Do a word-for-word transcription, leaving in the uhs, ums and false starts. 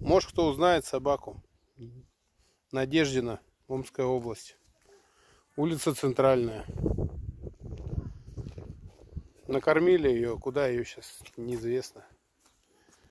Может, кто узнает собаку. Надеждина, Омская область. Улица Центральная. Накормили ее, куда ее сейчас неизвестно.